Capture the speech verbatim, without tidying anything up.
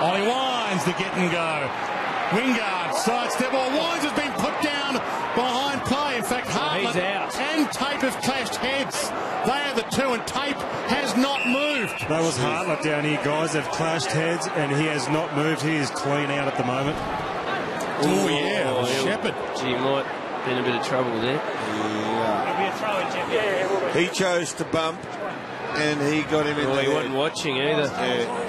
Ollie Wines, the get and go. Wingard, sidestep, or Wines has been put down behind play. In fact, Hartlett and Tape have clashed heads. They are the two, and Tape has not moved. That was Hartlett down here, guys. They've clashed heads, and he has not moved. He is clean out at the moment. Oh, yeah, oh, Shepherd. Gee, might be in a bit of trouble there. Yeah. It'll be a throw-in, Jeff. Yeah, yeah, He chose to bump, and he got him in Well, the he head. wasn't watching either. Yeah.